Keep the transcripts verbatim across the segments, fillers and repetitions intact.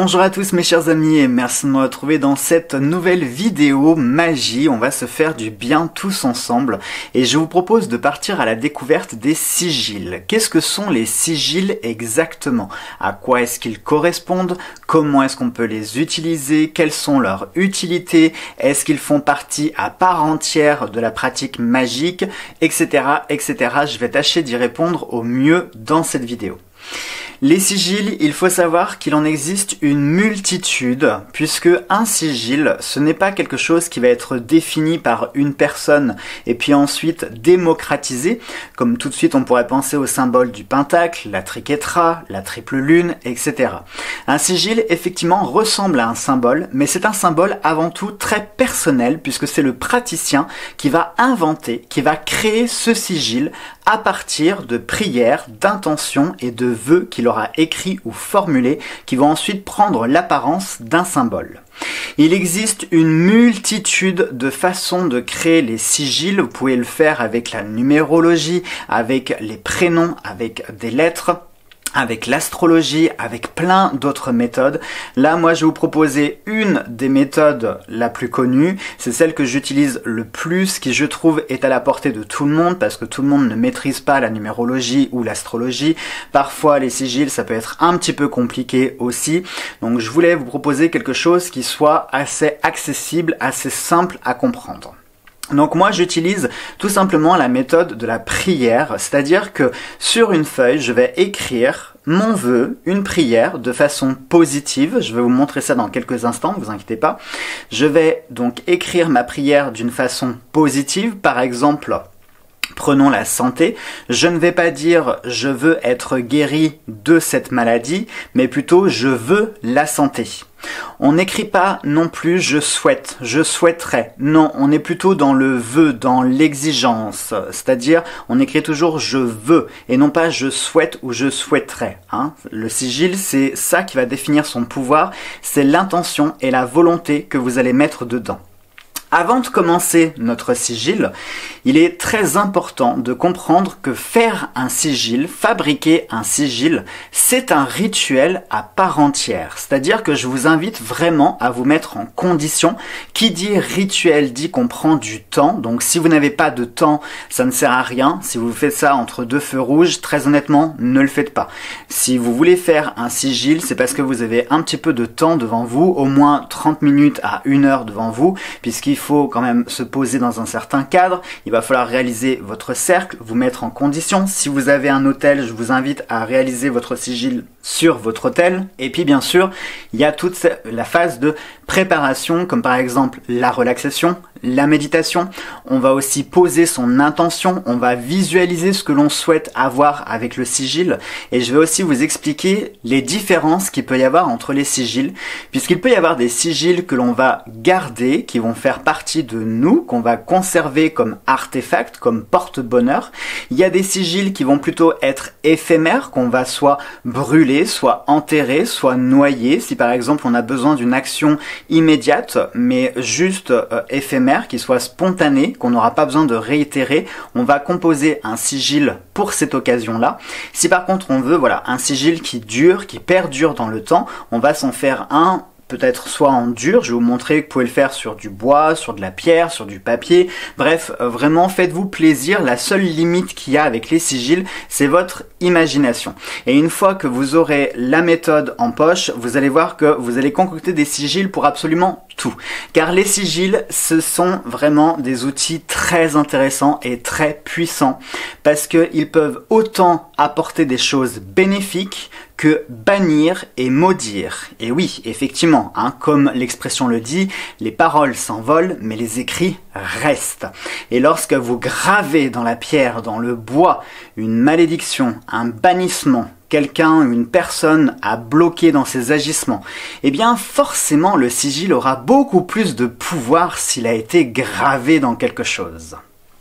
Bonjour à tous mes chers amis et merci de me retrouver dans cette nouvelle vidéo magie. On va se faire du bien tous ensemble et je vous propose de partir à la découverte des sigils. Qu'est-ce que sont les sigils exactement? À quoi est-ce qu'ils correspondent? Comment est-ce qu'on peut les utiliser? Quelles sont leurs utilités? Est-ce qu'ils font partie à part entière de la pratique magique? Etc, et cetera. Je vais tâcher d'y répondre au mieux dans cette vidéo. Les sigils, il faut savoir qu'il en existe une multitude, puisque un sigil, ce n'est pas quelque chose qui va être défini par une personne et puis ensuite démocratisé, comme tout de suite on pourrait penser au symbole du pentacle, la triquetra, la triple lune, et cetera. Un sigil, effectivement, ressemble à un symbole, mais c'est un symbole avant tout très personnel, puisque c'est le praticien qui va inventer, qui va créer ce sigil à partir de prières, d'intentions et de vœux qu'il aura écrits ou formulés qui vont ensuite prendre l'apparence d'un symbole. Il existe une multitude de façons de créer les sigils. Vous pouvez le faire avec la numérologie, avec les prénoms, avec des lettres, avec l'astrologie, avec plein d'autres méthodes. Là, moi, je vais vous proposer une des méthodes la plus connue. C'est celle que j'utilise le plus, qui, je trouve, est à la portée de tout le monde, parce que tout le monde ne maîtrise pas la numérologie ou l'astrologie. Parfois, les sigils, ça peut être un petit peu compliqué aussi. Donc, je voulais vous proposer quelque chose qui soit assez accessible, assez simple à comprendre. Donc moi j'utilise tout simplement la méthode de la prière, c'est-à-dire que sur une feuille je vais écrire mon vœu, une prière de façon positive. Je vais vous montrer ça dans quelques instants, vous inquiétez pas. Je vais donc écrire ma prière d'une façon positive, par exemple, prenons la santé. Je ne vais pas dire je veux être guéri de cette maladie, mais plutôt je veux la santé. On n'écrit pas non plus je souhaite, je souhaiterais. Non, on est plutôt dans le vœu, dans l'exigence. C'est-à-dire, on écrit toujours je veux et non pas je souhaite ou je souhaiterais. Hein. Le sigil, c'est ça qui va définir son pouvoir. C'est l'intention et la volonté que vous allez mettre dedans. Avant de commencer notre sigil, il est très important de comprendre que faire un sigil, fabriquer un sigil, c'est un rituel à part entière. C'est-à-dire que je vous invite vraiment à vous mettre en condition. Qui dit rituel dit qu'on prend du temps. Donc si vous n'avez pas de temps, ça ne sert à rien. Si vous faites ça entre deux feux rouges, très honnêtement, ne le faites pas. Si vous voulez faire un sigil, c'est parce que vous avez un petit peu de temps devant vous, au moins trente minutes à une heure devant vous, puisqu'il faut Il faut quand même se poser dans un certain cadre. Il va falloir réaliser votre cercle, vous mettre en condition. Si vous avez un hôtel, je vous invite à réaliser votre sigil sur votre hôtel. Et puis bien sûr, il y a toute la phase de préparation, comme par exemple la relaxation, la méditation. On va aussi poser son intention, on va visualiser ce que l'on souhaite avoir avec le sigil. Et je vais aussi vous expliquer les différences qu'il peut y avoir entre les sigils, puisqu'il peut y avoir des sigils que l'on va garder, qui vont faire partie de nous, qu'on va conserver comme artefact, comme porte-bonheur. Il y a des sigils qui vont plutôt être éphémères, qu'on va soit brûler, soit enterrer, soit noyer. Si par exemple on a besoin d'une action immédiate, mais juste euh, éphémère, qui soit spontanée, qu'on n'aura pas besoin de réitérer, on va composer un sigil pour cette occasion-là. Si par contre on veut voilà un sigil qui dure, qui perdure dans le temps, on va s'en faire un peut-être soit en dur, je vais vous montrer que vous pouvez le faire sur du bois, sur de la pierre, sur du papier, bref, euh, vraiment faites-vous plaisir. La seule limite qu'il y a avec les sigils, c'est votre imagination. Et une fois que vous aurez la méthode en poche, vous allez voir que vous allez concocter des sigils pour absolument tout. Car les sigils, ce sont vraiment des outils très intéressants et très puissants, parce qu'ils peuvent autant apporter des choses bénéfiques que bannir et maudire. Et oui, effectivement, hein, comme l'expression le dit, les paroles s'envolent, mais les écrits restent. Et lorsque vous gravez dans la pierre, dans le bois, une malédiction, un bannissement, quelqu'un, une personne a bloqué dans ses agissements, eh bien forcément le sigil aura beaucoup plus de pouvoir s'il a été gravé dans quelque chose.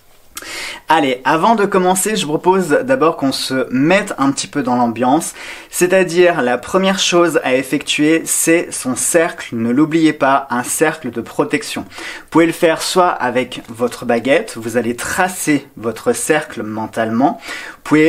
Allez, avant de commencer, je propose d'abord qu'on se mette un petit peu dans l'ambiance, c'est-à-dire la première chose à effectuer, c'est son cercle, ne l'oubliez pas, un cercle de protection. Vous pouvez le faire soit avec votre baguette, vous allez tracer votre cercle mentalement, vous pouvez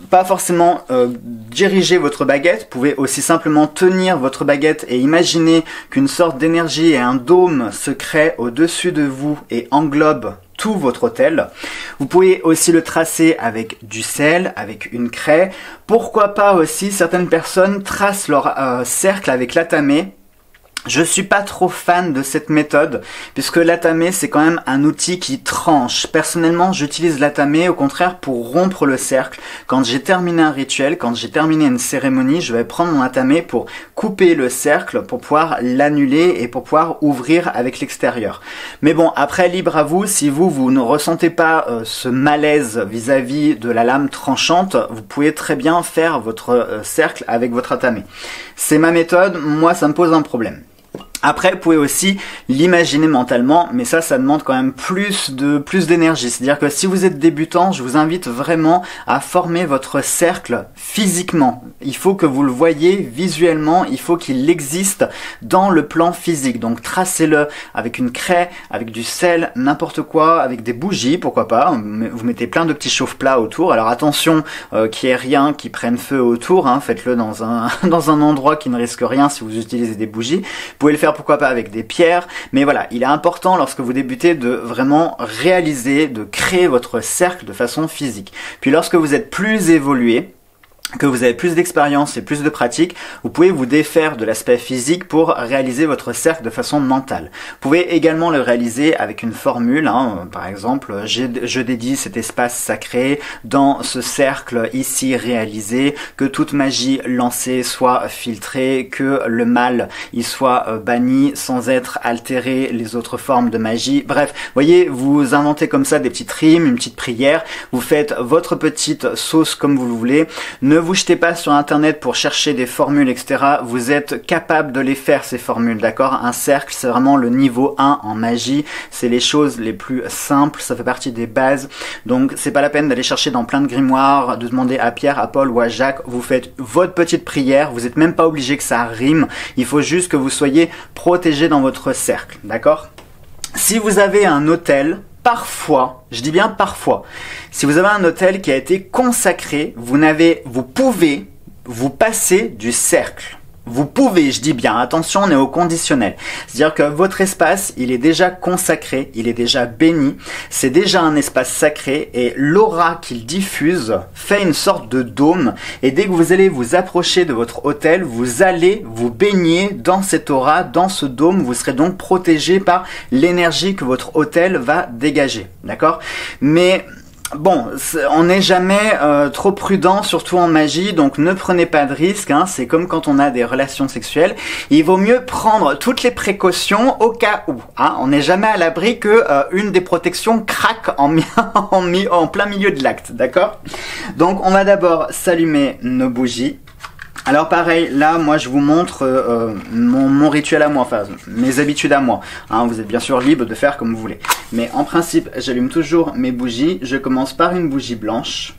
pas forcément euh, diriger votre baguette, vous pouvez aussi simplement tenir votre baguette et imaginer qu'une sorte d'énergie et un dôme se crée au-dessus de vous et englobe tout votre hôtel. Vous pouvez aussi le tracer avec du sel, avec une craie. Pourquoi pas aussi, certaines personnes tracent leur euh, cercle avec l'atamé. Je suis pas trop fan de cette méthode, puisque l'atamé c'est quand même un outil qui tranche. Personnellement, j'utilise l'atamé au contraire pour rompre le cercle. Quand j'ai terminé un rituel, quand j'ai terminé une cérémonie, je vais prendre mon atamé pour couper le cercle, pour pouvoir l'annuler et pour pouvoir ouvrir avec l'extérieur. Mais bon, après libre à vous, si vous, vous ne ressentez pas euh, ce malaise vis-à-vis de la lame tranchante, vous pouvez très bien faire votre euh, cercle avec votre atamé. C'est ma méthode, moi ça me pose un problème. Après, vous pouvez aussi l'imaginer mentalement, mais ça, ça demande quand même plus de plus d'énergie. C'est-à-dire que si vous êtes débutant, je vous invite vraiment à former votre cercle physiquement. Il faut que vous le voyez visuellement, il faut qu'il existe dans le plan physique. Donc tracez-le avec une craie, avec du sel, n'importe quoi, avec des bougies, pourquoi pas. Vous mettez plein de petits chauffe-plats autour. Alors attention euh, qu'il n'y ait rien qui prenne feu autour, hein. Faites-le dans un, dans un endroit qui ne risque rien si vous utilisez des bougies. Vous pouvez le faire pourquoi pas avec des pierres, mais voilà, il est important lorsque vous débutez de vraiment réaliser, de créer votre cercle de façon physique. Puis lorsque vous êtes plus évolué, que vous avez plus d'expérience et plus de pratique, vous pouvez vous défaire de l'aspect physique pour réaliser votre cercle de façon mentale. Vous pouvez également le réaliser avec une formule, hein, par exemple, je dédie cet espace sacré dans ce cercle ici réalisé, que toute magie lancée soit filtrée, que le mal y soit banni sans être altéré les autres formes de magie. Bref, voyez, vous inventez comme ça des petites rimes, une petite prière, vous faites votre petite sauce comme vous le voulez. Ne vous jetez pas sur internet pour chercher des formules, et cetera. Vous êtes capable de les faire, ces formules, d'accord? Un cercle, c'est vraiment le niveau un en magie. C'est les choses les plus simples, ça fait partie des bases. Donc, c'est pas la peine d'aller chercher dans plein de grimoires, de demander à Pierre, à Paul ou à Jacques. Vous faites votre petite prière, vous n'êtes même pas obligé que ça rime. Il faut juste que vous soyez protégé dans votre cercle, d'accord? Si vous avez un hôtel, parfois, je dis bien parfois, si vous avez un hôtel qui a été consacré, vous n'avez, vous pouvez vous passer du cercle. Vous pouvez, je dis bien, attention, on est au conditionnel. C'est-à-dire que votre espace, il est déjà consacré, il est déjà béni, c'est déjà un espace sacré et l'aura qu'il diffuse fait une sorte de dôme. Et dès que vous allez vous approcher de votre hôtel, vous allez vous baigner dans cette aura, dans ce dôme. Vous serez donc protégé par l'énergie que votre hôtel va dégager. D'accord? Mais bon, on n'est jamais euh, trop prudent, surtout en magie, donc ne prenez pas de risques, hein, c'est comme quand on a des relations sexuelles, il vaut mieux prendre toutes les précautions au cas où, hein, on n'est jamais à l'abri que euh, une des protections craque en, en, en plein milieu de l'acte, d'accord? Donc on va d'abord s'allumer nos bougies. Alors pareil, là, moi je vous montre euh, mon, mon rituel à moi, enfin mes habitudes à moi. Hein, vous êtes bien sûr libre de faire comme vous voulez. Mais en principe, j'allume toujours mes bougies. Je commence par une bougie blanche.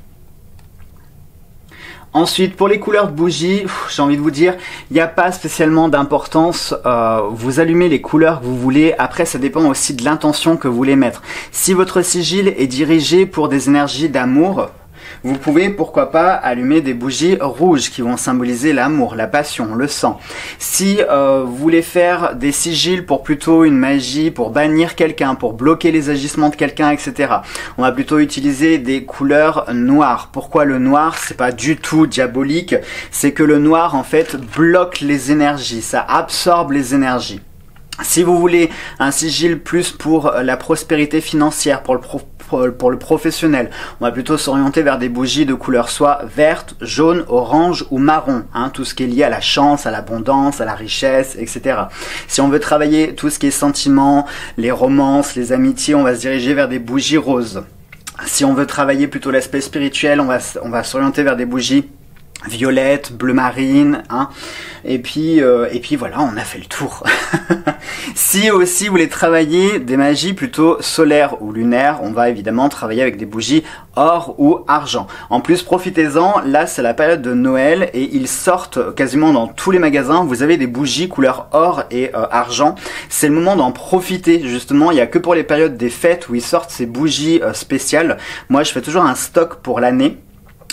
Ensuite, pour les couleurs de bougies, j'ai envie de vous dire, il n'y a pas spécialement d'importance. Euh, vous allumez les couleurs que vous voulez. Après, ça dépend aussi de l'intention que vous voulez mettre. Si votre sigil est dirigé pour des énergies d'amour, vous pouvez, pourquoi pas, allumer des bougies rouges qui vont symboliser l'amour, la passion, le sang. Si euh, vous voulez faire des sigils pour plutôt une magie, pour bannir quelqu'un, pour bloquer les agissements de quelqu'un, et cetera, on va plutôt utiliser des couleurs noires. Pourquoi le noir? C'est pas du tout diabolique, c'est que le noir, en fait, bloque les énergies, ça absorbe les énergies. Si vous voulez un sigil plus pour la prospérité financière, pour le pro pour le professionnel, on va plutôt s'orienter vers des bougies de couleur soit verte, jaune, orange ou marron, hein, tout ce qui est lié à la chance, à l'abondance, à la richesse, et cetera. Si on veut travailler tout ce qui est sentiments, les romances, les amitiés, on va se diriger vers des bougies roses. Si on veut travailler plutôt l'aspect spirituel, on va, on va s'orienter vers des bougies violette, bleu marine, hein. Et puis, euh, et puis voilà, on a fait le tour. Si aussi vous voulez travailler des magies plutôt solaires ou lunaires, on va évidemment travailler avec des bougies or ou argent. En plus, profitez-en, là c'est la période de Noël et ils sortent quasiment dans tous les magasins. Vous avez des bougies couleur or et euh, argent. C'est le moment d'en profiter justement. Il n'y a que pour les périodes des fêtes où ils sortent ces bougies euh, spéciales. Moi, je fais toujours un stock pour l'année.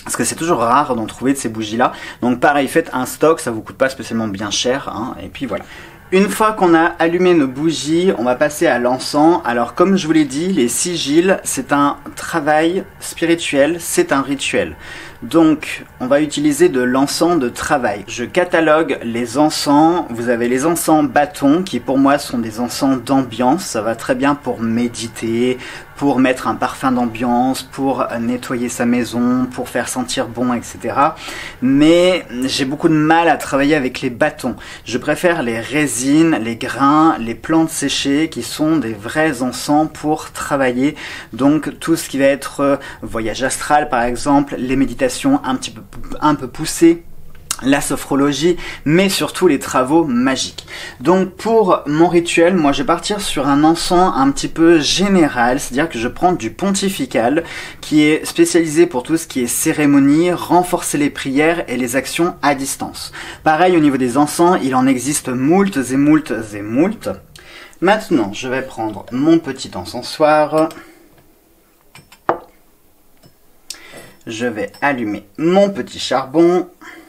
parce que c'est toujours rare d'en trouver de ces bougies là. Donc pareil, faites un stock, ça vous coûte pas spécialement bien cher, hein, et puis voilà. Une fois qu'on a allumé nos bougies, on va passer à l'encens. Alors comme je vous l'ai dit, les sigils, c'est un travail spirituel, c'est un rituel. Donc on va utiliser de l'encens de travail. Je catalogue les encens. Vous avez les encens bâtons qui pour moi sont des encens d'ambiance. Ça va très bien pour méditer, pour mettre un parfum d'ambiance, pour nettoyer sa maison, pour faire sentir bon, et cetera. Mais j'ai beaucoup de mal à travailler avec les bâtons. Je préfère les résines, les grains, les plantes séchées qui sont des vrais encens pour travailler. Donc tout ce qui va être euh, voyage astral par exemple, les méditations un petit peu, un peu poussées, la sophrologie, mais surtout les travaux magiques. Donc pour mon rituel, moi je vais partir sur un encens un petit peu général, c'est-à-dire que je prends du pontifical qui est spécialisé pour tout ce qui est cérémonie, renforcer les prières et les actions à distance. Pareil au niveau des encens, il en existe moultes et moultes et moultes. Maintenant, je vais prendre mon petit encensoir. Je vais allumer mon petit charbon.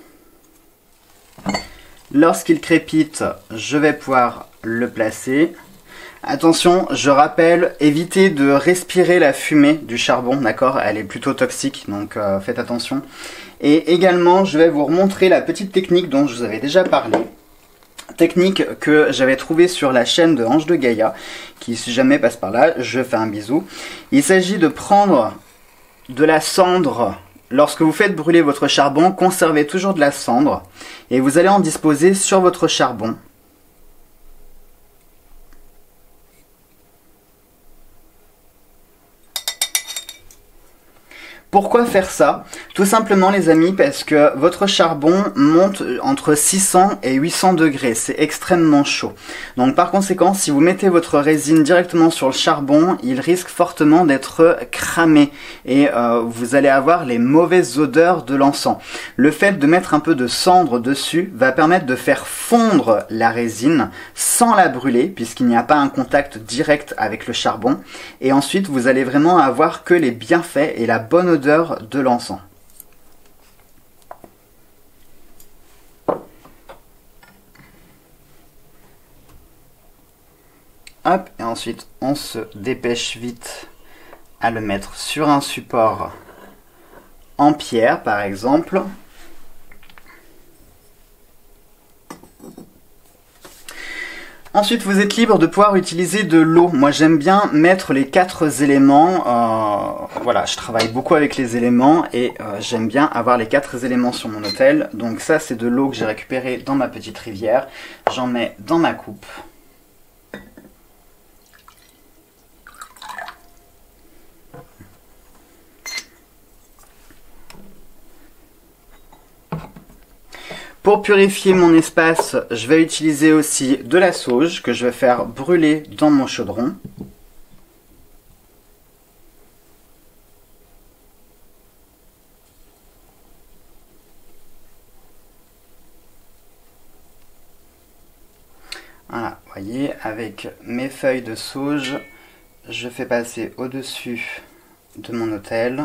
Lorsqu'il crépite, je vais pouvoir le placer. Attention, je rappelle, évitez de respirer la fumée du charbon, d'accord? Elle est plutôt toxique, donc euh, faites attention. Et également, je vais vous remontrer la petite technique dont je vous avais déjà parlé. Technique que j'avais trouvée sur la chaîne de Ange de Gaïa, qui si jamais passe par là, je fais un bisou. Il s'agit de prendre de la cendre. Lorsque vous faites brûler votre charbon, conservez toujours de la cendre et vous allez en disposer sur votre charbon. Pourquoi faire ça? Tout simplement les amis parce que votre charbon monte entre six cents et huit cents degrés, c'est extrêmement chaud. Donc par conséquent, si vous mettez votre résine directement sur le charbon, il risque fortement d'être cramé et euh, vous allez avoir les mauvaises odeurs de l'encens. Le fait de mettre un peu de cendre dessus va permettre de faire fondre la résine sans la brûler puisqu'il n'y a pas un contact direct avec le charbon. Et ensuite, vous allez vraiment avoir que les bienfaits et la bonne odeur de l'encens. Hop, et ensuite on se dépêche vite à le mettre sur un support en pierre par exemple. Ensuite, vous êtes libre de pouvoir utiliser de l'eau. Moi, j'aime bien mettre les quatre éléments. Euh, voilà, je travaille beaucoup avec les éléments et euh, j'aime bien avoir les quatre éléments sur mon autel. Donc ça, c'est de l'eau que j'ai récupérée dans ma petite rivière. J'en mets dans ma coupe. Pour purifier mon espace, je vais utiliser aussi de la sauge que je vais faire brûler dans mon chaudron. Voilà, vous voyez, avec mes feuilles de sauge, je fais passer au-dessus de mon autel.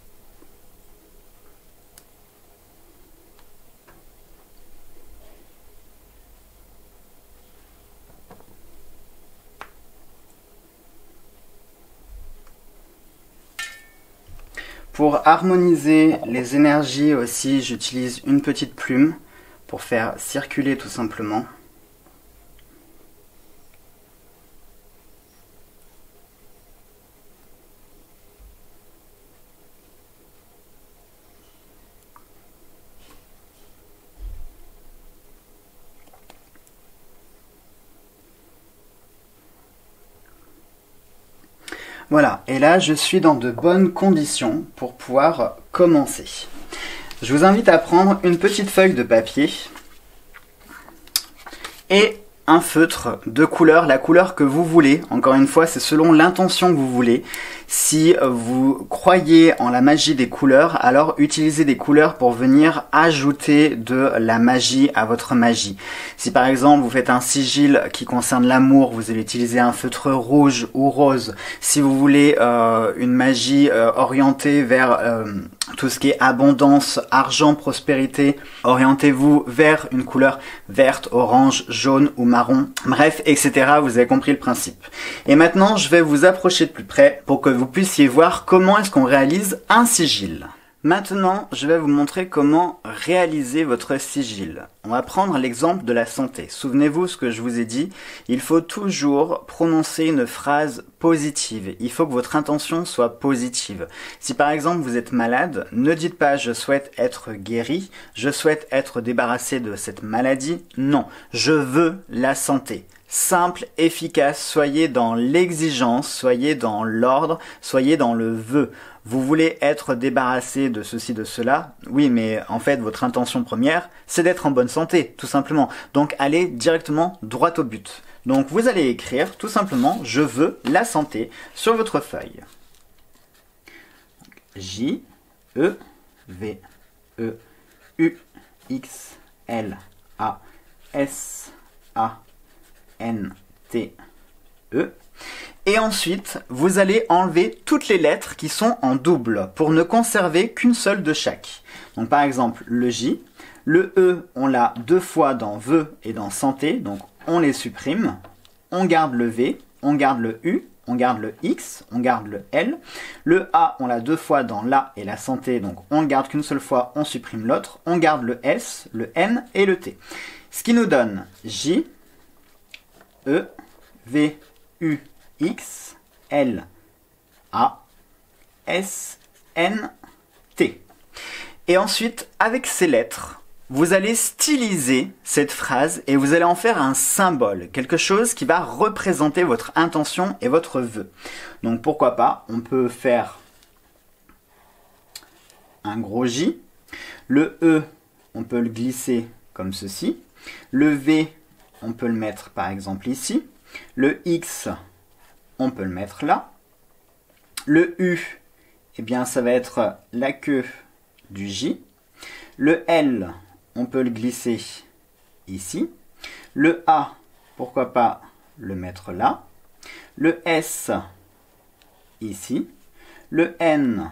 Pour harmoniser les énergies aussi, j'utilise une petite plume pour faire circuler tout simplement. Voilà, et là je suis dans de bonnes conditions pour pouvoir commencer. Je vous invite à prendre une petite feuille de papier et un feutre de couleur, la couleur que vous voulez. Encore une fois, c'est selon l'intention que vous voulez. Si vous croyez en la magie des couleurs, alors utilisez des couleurs pour venir ajouter de la magie à votre magie. Si par exemple vous faites un sigil qui concerne l'amour, vous allez utiliser un feutre rouge ou rose. Si vous voulez euh, une magie euh, orientée vers euh, tout ce qui est abondance, argent, prospérité, orientez-vous vers une couleur verte, orange, jaune ou marron, bref, et cetera. Vous avez compris le principe. Et maintenant, je vais vous approcher de plus près pour que vous puissiez voir comment est-ce qu'on réalise un sigil. Maintenant, je vais vous montrer comment réaliser votre sigil. On va prendre l'exemple de la santé. Souvenez-vous ce que je vous ai dit, il faut toujours prononcer une phrase positive. Il faut que votre intention soit positive. Si par exemple vous êtes malade, ne dites pas « je souhaite être guéri »,« je souhaite être débarrassé de cette maladie ». Non, je veux la santé. Simple, efficace, soyez dans l'exigence, soyez dans l'ordre, soyez dans le vœu. Vous voulez être débarrassé de ceci, de cela, oui, mais en fait, votre intention première, c'est d'être en bonne santé, tout simplement. Donc, allez directement droit au but. Donc, vous allez écrire, tout simplement, « Je veux la santé » sur votre feuille. J, E, V, E, U, X, L, A, S, A, N, T, E. Et ensuite, vous allez enlever toutes les lettres qui sont en double pour ne conserver qu'une seule de chaque. Donc par exemple, le J, le E, on l'a deux fois dans vœu et dans santé, donc on les supprime. On garde le V, on garde le U, on garde le X, on garde le L. Le A, on l'a deux fois dans la et la santé, donc on ne garde qu'une seule fois, on supprime l'autre. On garde le S, le N et le T. Ce qui nous donne J, E, V, U, X, L, A, S, N, T. Et ensuite, avec ces lettres, vous allez styliser cette phrase et vous allez en faire un symbole, quelque chose qui va représenter votre intention et votre vœu. Donc pourquoi pas, on peut faire un gros J. Le E, on peut le glisser comme ceci. Le V, on peut le mettre par exemple ici. Le X, on peut le mettre là. Le U, eh bien ça va être la queue du J. Le L, on peut le glisser ici. Le A, pourquoi pas le mettre là. Le S, ici. Le N,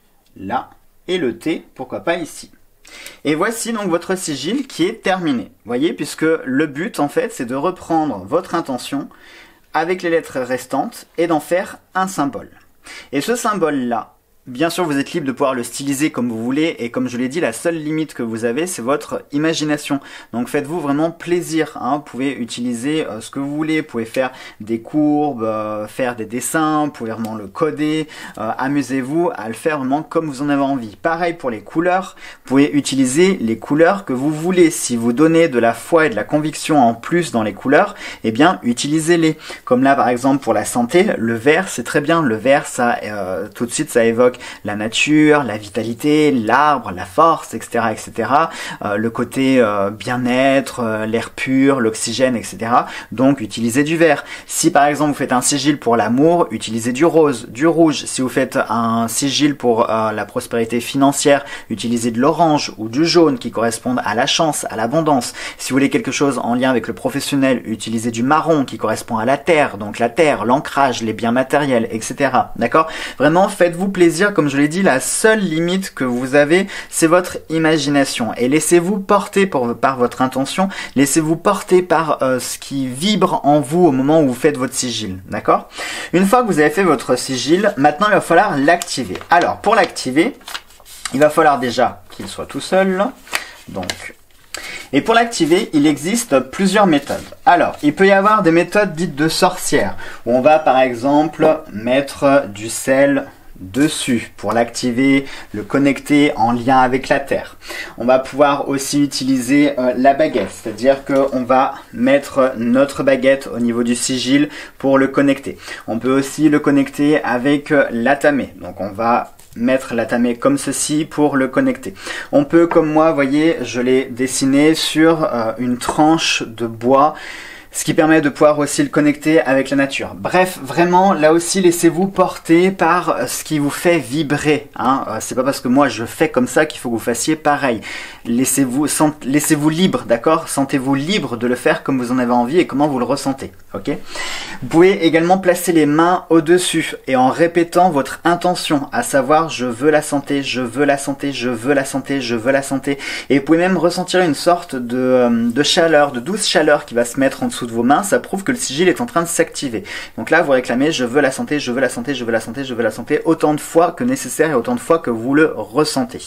là. Et le T, pourquoi pas ici. Et voici donc votre sigil qui est terminé. Vous voyez, puisque le but en fait c'est de reprendre votre intention avec les lettres restantes et d'en faire un symbole. Et ce symbole-là, bien sûr vous êtes libre de pouvoir le styliser comme vous voulez et comme je l'ai dit, la seule limite que vous avez c'est votre imagination. Donc faites-vous vraiment plaisir, hein. Vous pouvez utiliser euh, ce que vous voulez, vous pouvez faire des courbes, euh, faire des dessins, vous pouvez vraiment le coder, euh, amusez-vous à le faire vraiment comme vous en avez envie. Pareil pour les couleurs, vous pouvez utiliser les couleurs que vous voulez. Si vous donnez de la foi et de la conviction en plus dans les couleurs, eh bien utilisez-les. Comme là par exemple pour la santé, le vert c'est très bien, le vert ça euh, tout de suite ça évoque la nature, la vitalité, l'arbre, la force, et cetera, et cetera. Euh, le côté euh, bien-être, euh, l'air pur, l'oxygène, et cetera. Donc, utilisez du vert. Si par exemple vous faites un sigil pour l'amour, utilisez du rose, du rouge. Si vous faites un sigil pour euh, la prospérité financière, utilisez de l'orange ou du jaune qui correspondent à la chance, à l'abondance. Si vous voulez quelque chose en lien avec le professionnel, utilisez du marron qui correspond à la terre, donc la terre, l'ancrage, les biens matériels, et cetera. D'accord? Vraiment, faites-vous plaisir. Comme je l'ai dit, la seule limite que vous avez, c'est votre imagination. Et laissez-vous porter pour, par votre intention, laissez-vous porter par euh, ce qui vibre en vous au moment où vous faites votre sigil. D'accord? Une fois que vous avez fait votre sigil, maintenant il va falloir l'activer. Alors, pour l'activer, il va falloir déjà qu'il soit tout seul. Donc, et pour l'activer, il existe plusieurs méthodes. Alors, il peut y avoir des méthodes dites de sorcières, où on va par exemple mettre du sel dessus pour l'activer, le connecter en lien avec la terre. On va pouvoir aussi utiliser euh, la baguette, c'est-à-dire qu'on va mettre notre baguette au niveau du sigil pour le connecter. On peut aussi le connecter avec euh, l'atamé, donc on va mettre l'atamé comme ceci pour le connecter. On peut, comme moi, vous voyez, je l'ai dessiné sur euh, une tranche de bois. Ce qui permet de pouvoir aussi le connecter avec la nature. Bref, vraiment, là aussi, laissez-vous porter par ce qui vous fait vibrer. Hein. C'est pas parce que moi je fais comme ça qu'il faut que vous fassiez pareil. Laissez-vous laissez-vous libre, d'accord? Sentez-vous libre de le faire comme vous en avez envie et comment vous le ressentez. Ok? Vous pouvez également placer les mains au-dessus et en répétant votre intention, à savoir je veux la santé, je veux la santé, je veux la santé, je veux la santé. Et vous pouvez même ressentir une sorte de, de chaleur, de douce chaleur qui va se mettre en dessous de vos mains. Ça prouve que le sigil est en train de s'activer. Donc là, vous réclamez je veux la santé, je veux la santé, je veux la santé, je veux la santé, autant de fois que nécessaire et autant de fois que vous le ressentez.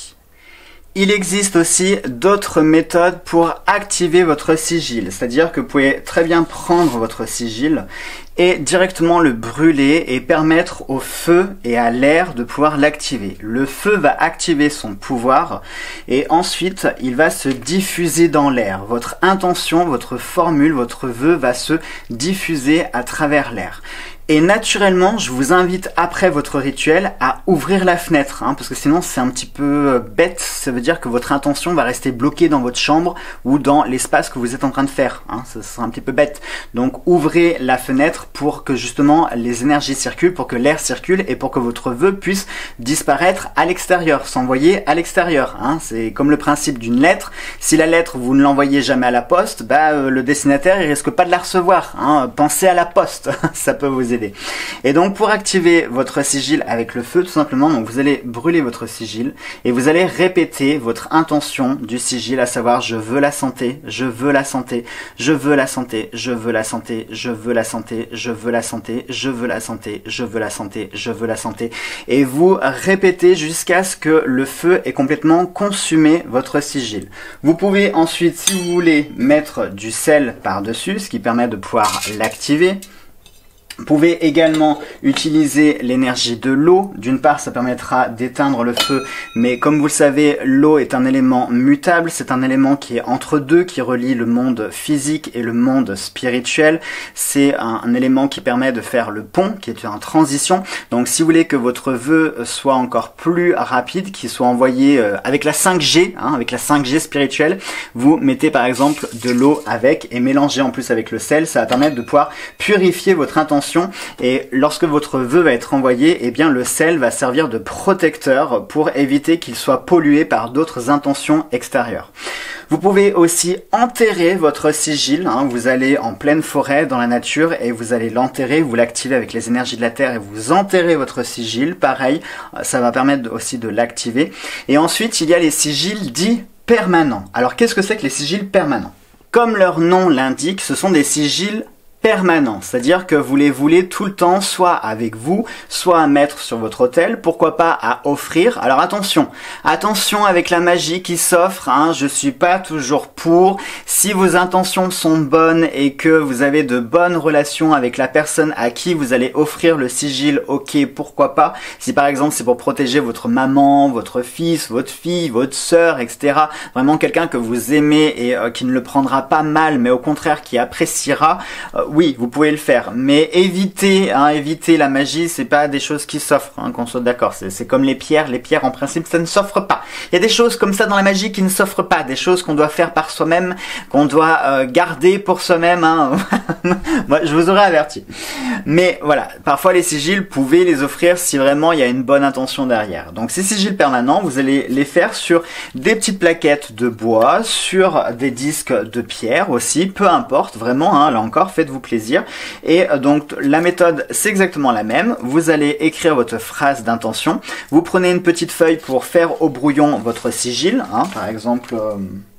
Il existe aussi d'autres méthodes pour activer votre sigil, c'est-à-dire que vous pouvez très bien prendre votre sigil et directement le brûler et permettre au feu et à l'air de pouvoir l'activer. Le feu va activer son pouvoir et ensuite il va se diffuser dans l'air. Votre intention, votre formule, votre vœu va se diffuser à travers l'air. Et naturellement, je vous invite après votre rituel à ouvrir la fenêtre, hein, parce que sinon c'est un petit peu bête, ça veut dire que votre intention va rester bloquée dans votre chambre ou dans l'espace que vous êtes en train de faire, hein, ça sera un petit peu bête. Donc ouvrez la fenêtre pour que justement les énergies circulent, pour que l'air circule et pour que votre vœu puisse disparaître à l'extérieur, s'envoyer à l'extérieur. Hein. C'est comme le principe d'une lettre, si la lettre vous ne l'envoyez jamais à la poste, bah, euh, le destinataire il risque pas de la recevoir. Hein. Pensez à la poste, ça peut vous aider. Et donc pour activer votre sigil avec le feu, tout simplement, donc vous allez brûler votre sigil et vous allez répéter votre intention du sigil, à savoir je veux la santé, je veux la santé, je veux la santé, je veux la santé, je veux la santé, je veux la santé, je veux la santé, je veux la santé, je veux la santé. Et vous répétez jusqu'à ce que le feu ait complètement consumé votre sigil. Vous pouvez ensuite, si vous voulez, mettre du sel par-dessus, ce qui permet de pouvoir l'activer. Vous pouvez également utiliser l'énergie de l'eau. D'une part, ça permettra d'éteindre le feu, mais comme vous le savez, l'eau est un élément mutable. C'est un élément qui est entre deux, qui relie le monde physique et le monde spirituel. C'est un, un élément qui permet de faire le pont, qui est en transition. Donc, si vous voulez que votre vœu soit encore plus rapide, qu'il soit envoyé euh, avec la cinq G, hein, avec la cinq G spirituelle, vous mettez par exemple de l'eau avec et mélangez en plus avec le sel. Ça va permettre de pouvoir purifier votre intention. Et lorsque votre vœu va être envoyé, eh bien le sel va servir de protecteur pour éviter qu'il soit pollué par d'autres intentions extérieures. Vous pouvez aussi enterrer votre sigil. Hein. Vous allez en pleine forêt, dans la nature, et vous allez l'enterrer, vous l'activez avec les énergies de la terre et vous enterrez votre sigil. Pareil, ça va permettre aussi de l'activer. Et ensuite, il y a les sigils dits permanents. Alors, qu'est-ce que c'est que les sigils permanents? Comme leur nom l'indique, ce sont des sigils permanent, c'est-à-dire que vous les voulez tout le temps, soit avec vous, soit à mettre sur votre autel, pourquoi pas à offrir. Alors attention, attention avec la magie qui s'offre, hein, je suis pas toujours pour. Si vos intentions sont bonnes et que vous avez de bonnes relations avec la personne à qui vous allez offrir le sigil, ok, pourquoi pas. Si par exemple c'est pour protéger votre maman, votre fils, votre fille, votre sœur, et cetera. Vraiment quelqu'un que vous aimez et euh, qui ne le prendra pas mal, mais au contraire qui appréciera, euh, oui, vous pouvez le faire, mais évitez, hein, évitez la magie, c'est pas des choses qui s'offrent, hein, qu'on soit d'accord. C'est comme les pierres, les pierres en principe ça ne s'offre pas. Il y a des choses comme ça dans la magie qui ne s'offrent pas, des choses qu'on doit faire par soi-même, qu'on doit euh, garder pour soi-même. Hein. Moi, je vous aurais averti. Mais voilà, parfois les sigils, vous pouvez les offrir si vraiment il y a une bonne intention derrière. Donc ces sigils permanents, vous allez les faire sur des petites plaquettes de bois, sur des disques de pierre aussi, peu importe, vraiment, hein, là encore, faites-vous plaisir. Et donc la méthode c'est exactement la même. Vous allez écrire votre phrase d'intention. Vous prenez une petite feuille pour faire au brouillon votre sigil, hein, par exemple. Euh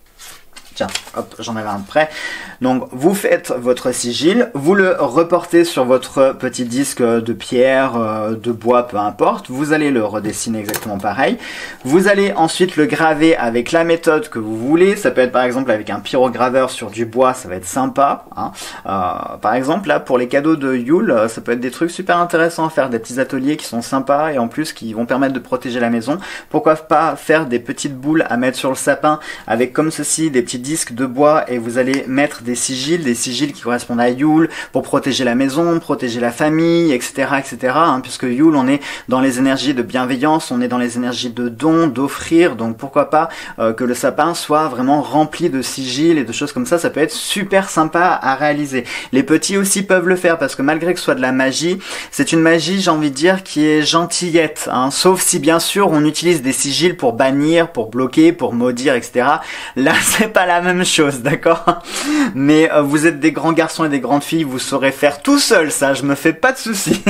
Tiens, hop, j'en avais un de prêt. Donc, vous faites votre sigil, vous le reportez sur votre petit disque de pierre, de bois, peu importe. Vous allez le redessiner exactement pareil. Vous allez ensuite le graver avec la méthode que vous voulez. Ça peut être par exemple avec un pyrograveur sur du bois, ça va être sympa. Hein. Euh, par exemple, là, pour les cadeaux de Yule, ça peut être des trucs super intéressants à faire, des petits ateliers qui sont sympas et en plus qui vont permettre de protéger la maison. Pourquoi pas faire des petites boules à mettre sur le sapin avec comme ceci des petites disque de bois et vous allez mettre des sigils, des sigils qui correspondent à Yule pour protéger la maison, protéger la famille, et cetera, et cetera. Hein, puisque Yule, on est dans les énergies de bienveillance, on est dans les énergies de don, d'offrir. Donc pourquoi pas euh, que le sapin soit vraiment rempli de sigils et de choses comme ça. Ça peut être super sympa à réaliser. Les petits aussi peuvent le faire parce que malgré que ce soit de la magie, c'est une magie, j'ai envie de dire, qui est gentillette. Hein, sauf si bien sûr on utilise des sigils pour bannir, pour bloquer, pour maudire, et cetera. Là, c'est pas la même chose, d'accord? Mais euh, vous êtes des grands garçons et des grandes filles, vous saurez faire tout seul ça, je me fais pas de soucis.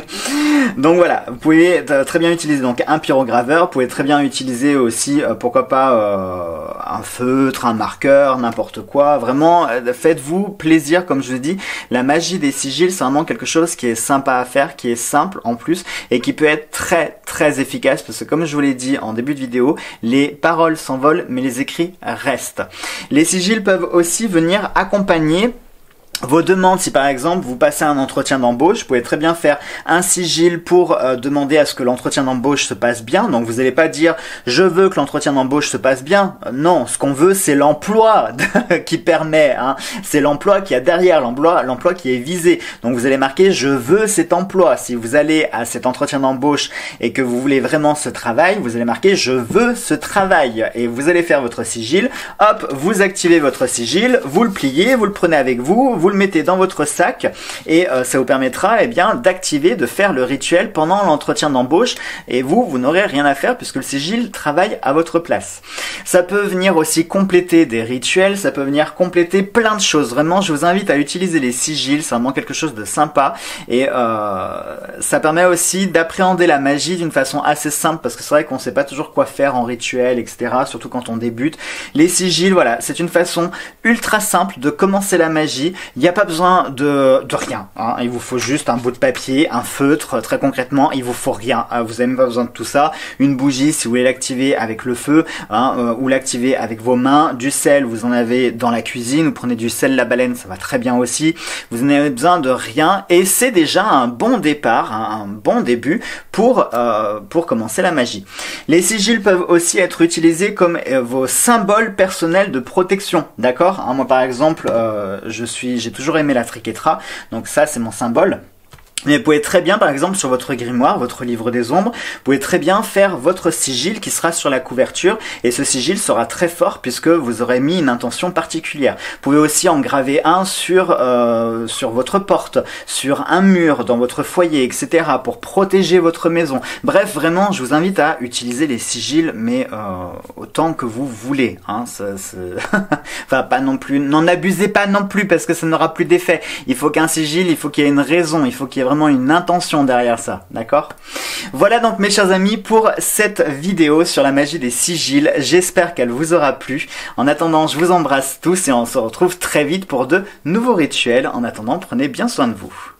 Donc voilà, vous pouvez très bien utiliser donc un pyrograveur, vous pouvez très bien utiliser aussi, euh, pourquoi pas, euh, un feutre, un marqueur, n'importe quoi. Vraiment, euh, faites-vous plaisir, comme je vous dis. La magie des sigils, c'est vraiment quelque chose qui est sympa à faire, qui est simple en plus, et qui peut être très très efficace, parce que comme je vous l'ai dit en début de vidéo, les paroles s'envolent, mais les écrits restent. Les sigils peuvent aussi venir accompagner vos demandes. Si par exemple vous passez un entretien d'embauche, vous pouvez très bien faire un sigil pour euh, demander à ce que l'entretien d'embauche se passe bien. Donc vous n'allez pas dire je veux que l'entretien d'embauche se passe bien. Euh, non, ce qu'on veut c'est l'emploi qui permet, hein. C'est l'emploi qui a derrière, l'emploi l'emploi qui est visé. Donc vous allez marquer je veux cet emploi. Si vous allez à cet entretien d'embauche et que vous voulez vraiment ce travail, vous allez marquer je veux ce travail. Et vous allez faire votre sigil, hop, vous activez votre sigil, vous le pliez, vous le prenez avec vous, vous le mettez dans votre sac et euh, ça vous permettra eh bien d'activer, de faire le rituel pendant l'entretien d'embauche et vous, vous n'aurez rien à faire puisque le sigil travaille à votre place. Ça peut venir aussi compléter des rituels, ça peut venir compléter plein de choses. Vraiment, je vous invite à utiliser les sigils, c'est vraiment quelque chose de sympa et euh, ça permet aussi d'appréhender la magie d'une façon assez simple parce que c'est vrai qu'on ne sait pas toujours quoi faire en rituel, et cetera. Surtout quand on débute. Les sigils, voilà, c'est une façon ultra simple de commencer la magie. Il n'y a pas besoin de, de rien, hein. Il vous faut juste un bout de papier, un feutre, très concrètement, il vous faut rien. Vous n'avez même pas besoin de tout ça. Une bougie, si vous voulez l'activer avec le feu, hein, euh, ou l'activer avec vos mains. Du sel, vous en avez dans la cuisine. Vous prenez du sel la baleine, ça va très bien aussi. Vous n'avez besoin de rien et c'est déjà un bon départ, un, un bon début pour, euh, pour commencer la magie. Les sigils peuvent aussi être utilisés comme euh, vos symboles personnels de protection, d'accord, hein, moi par exemple, euh, je suis j'ai toujours aimé la triquetra, donc ça c'est mon symbole. Mais vous pouvez très bien, par exemple, sur votre grimoire, votre livre des ombres, vous pouvez très bien faire votre sigil qui sera sur la couverture et ce sigil sera très fort puisque vous aurez mis une intention particulière. Vous pouvez aussi en graver un sur, euh, sur votre porte, sur un mur, dans votre foyer, et cetera pour protéger votre maison. Bref, vraiment, je vous invite à utiliser les sigils, mais euh, autant que vous voulez. Hein, ça, ça... enfin, pas non plus, n'en abusez pas non plus parce que ça n'aura plus d'effet. Il faut qu'un sigil, il faut qu'il y ait une raison, il faut qu'il y ait vraiment une intention derrière ça, d'accord? Voilà donc mes chers amis pour cette vidéo sur la magie des sigils, j'espère qu'elle vous aura plu. En attendant, je vous embrasse tous et on se retrouve très vite pour de nouveaux rituels. En attendant, prenez bien soin de vous.